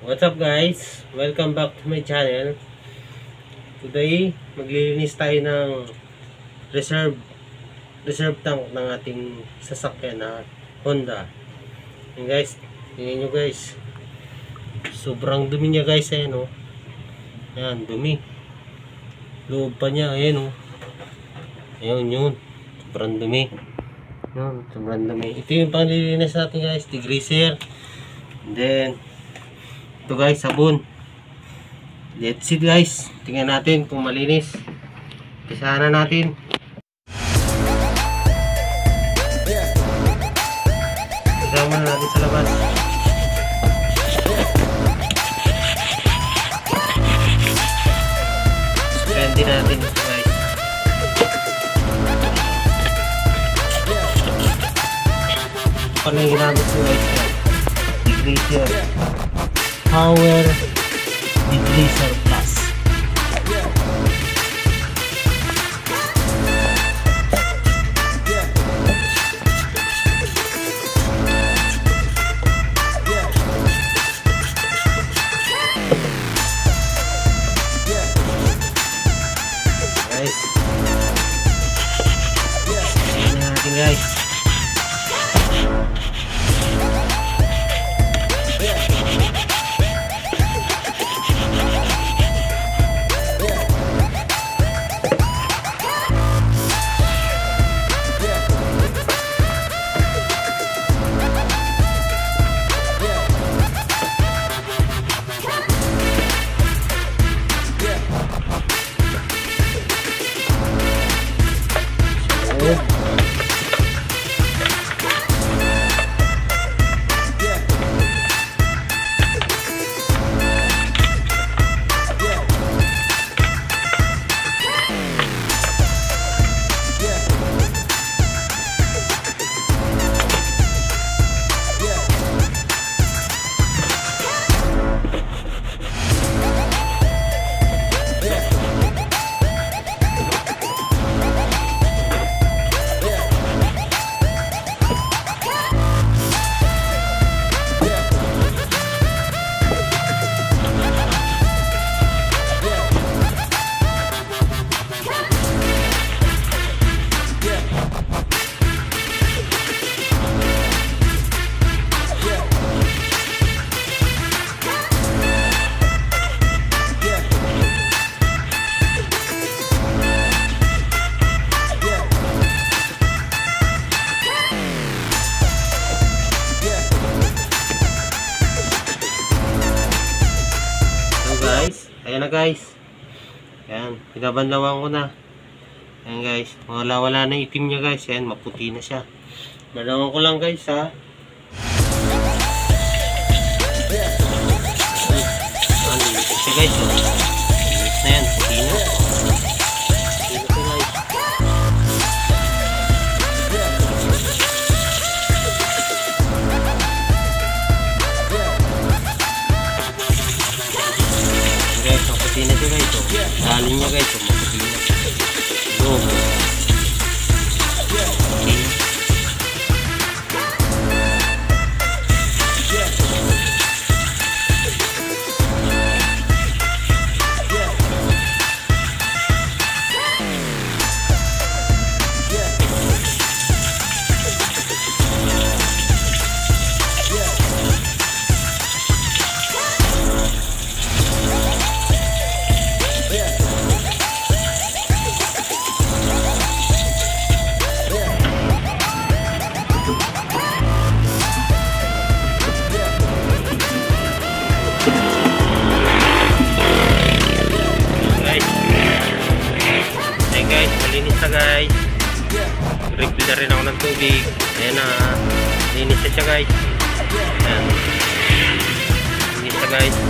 What's up guys? Welcome back to my channel. Today, maglilinis tayo ng reserve tank ng ating sasakyan na Honda. Yan guys, tingnan nyo guys. Sobrang dumi niya guys, ayan o. Ayan, dumi. Loob pa niya, ayan o. Ayan yun. Sobrang dumi. Ayan, sobrang dumi. Ito yung panglilinis natin guys, degreaser. And then ito guys, sabon. Let's see guys. Tingnan natin kung malinis. Pisahan na natin. Pisahan muna natin sa labas. Suspendin natin ito guys. Ano yung ginamit ko guys? Degreaser. Power Degreaser Plus. Guys, tingnan natin guys. Guys, ayan na guys. Ayan, pinabanlawan ko na. Ayan guys, wala na itim niya guys. Ayan, maputi na siya. Banlawan ko lang guys ha. Ayan, siya guys oh. Ayan, puti na. Maputi na siya guys oh. Halin niya guys oh, maputi na. Lobo. Malinis na guys. Refill na rin ako ng tubig. Ayan na. Linis na siya guys. Ayan. Linis na guys.